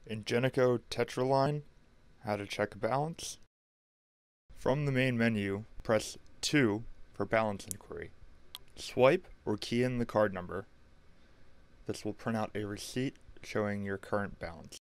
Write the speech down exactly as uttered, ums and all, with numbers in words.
Ingenico Tetra Line, how to check a balance. From the main menu, press two for balance inquiry. Swipe or key in the card number. This will print out a receipt showing your current balance.